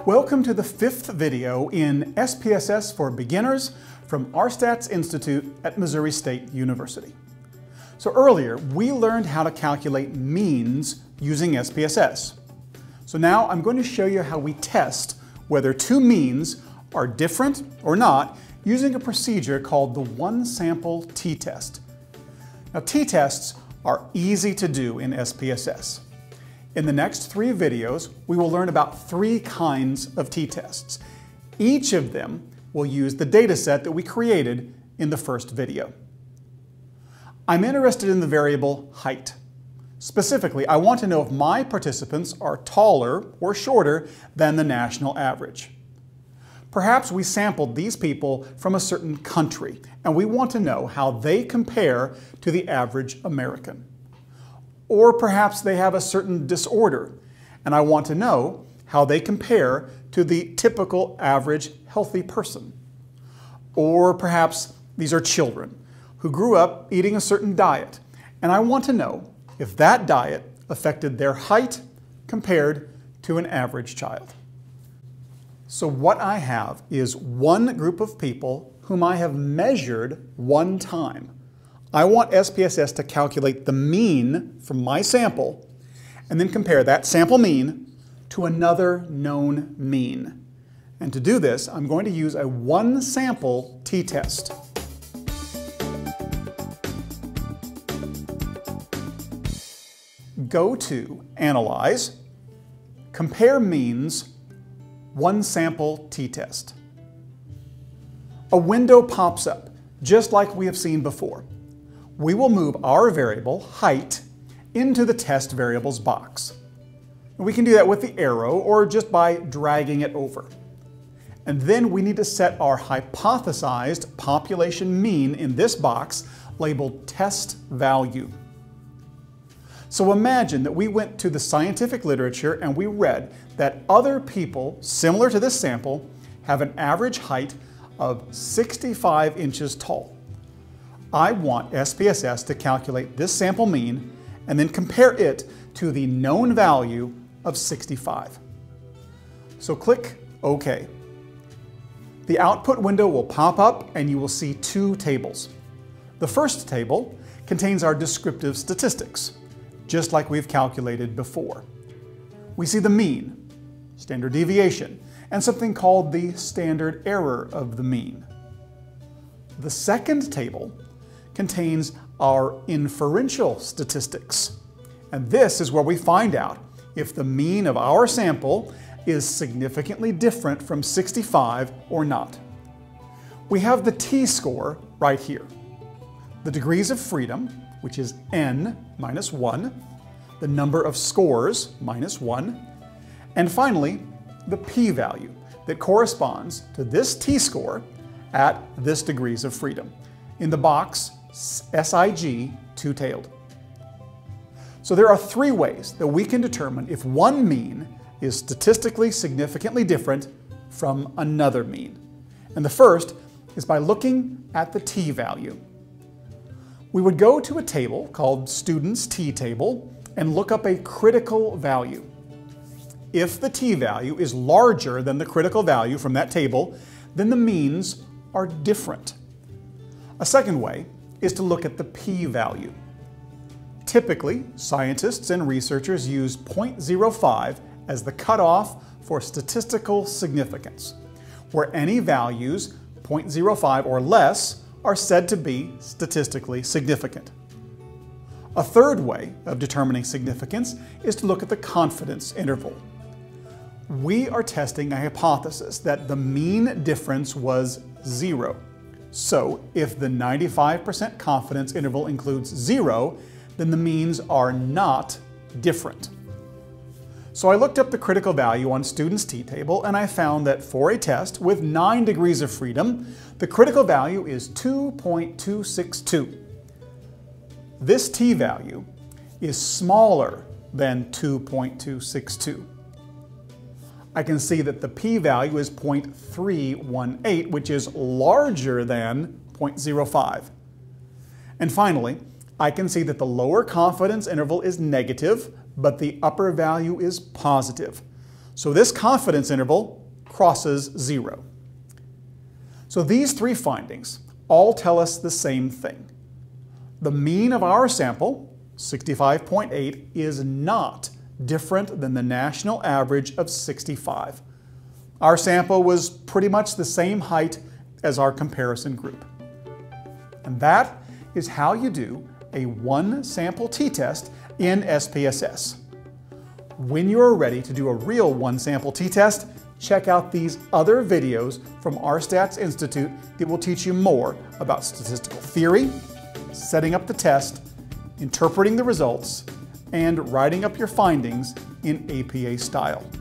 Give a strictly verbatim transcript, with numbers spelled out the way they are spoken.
Welcome to the fifth video in S P S S for Beginners from R STATS Institute at Missouri State University. So earlier, we learned how to calculate means using S P S S. So now I'm going to show you how we test whether two means are different or not using a procedure called the one-sample t-test. Now t-tests are easy to do in S P S S. In the next three videos, we will learn about three kinds of t-tests. Each of them will use the data set that we created in the first video. I'm interested in the variable height. Specifically, I want to know if my participants are taller or shorter than the national average. Perhaps we sampled these people from a certain country, and we want to know how they compare to the average American. Or perhaps they have a certain disorder, and I want to know how they compare to the typical average healthy person. Or perhaps these are children who grew up eating a certain diet, and I want to know if that diet affected their height compared to an average child. So what I have is one group of people whom I have measured one time. I want S P S S to calculate the mean from my sample and then compare that sample mean to another known mean. And to do this, I'm going to use a one-sample t-test. Go to Analyze, Compare Means, One-Sample t-test. A window pops up, just like we have seen before. We will move our variable, height, into the test variables box. We can do that with the arrow or just by dragging it over. And then we need to set our hypothesized population mean in this box labeled test value. So imagine that we went to the scientific literature and we read that other people similar to this sample have an average height of sixty-five inches tall. I want S P S S to calculate this sample mean and then compare it to the known value of sixty-five. So click OK. The output window will pop up and you will see two tables. The first table contains our descriptive statistics, just like we've calculated before. We see the mean, standard deviation, and something called the standard error of the mean. The second table contains our inferential statistics. And this is where we find out if the mean of our sample is significantly different from sixty-five or not. We have the t-score right here. The degrees of freedom, which is n minus one, the number of scores minus one, and finally, the p-value that corresponds to this t-score at this degrees of freedom. In the box, S I G two-tailed. So there are three ways that we can determine if one mean is statistically significantly different from another mean. And the first is by looking at the t-value. We would go to a table called Students T-Table and look up a critical value. If the t-value is larger than the critical value from that table, then the means are different. A second way is to look at the p-value. Typically, scientists and researchers use zero point zero five as the cutoff for statistical significance, where any values zero point zero five or less are said to be statistically significant. A third way of determining significance is to look at the confidence interval. We are testing a hypothesis that the mean difference was zero. So if the ninety-five percent confidence interval includes zero, then the means are not different. So I looked up the critical value on Students T-Table and I found that for a test with nine degrees of freedom, the critical value is two point two six two. This t-value is smaller than two point two six two. I can see that the p-value is zero point three one eight, which is larger than zero point zero five. And finally, I can see that the lower confidence interval is negative, but the upper value is positive. So this confidence interval crosses zero. So these three findings all tell us the same thing. The mean of our sample, sixty-five point eight, is not different than the national average of sixty-five. Our sample was pretty much the same height as our comparison group. And that is how you do a one sample t-test in S P S S. When you are ready to do a real one sample t-test, check out these other videos from R STATS Institute that will teach you more about statistical theory, setting up the test, interpreting the results, and writing up your findings in A P A style.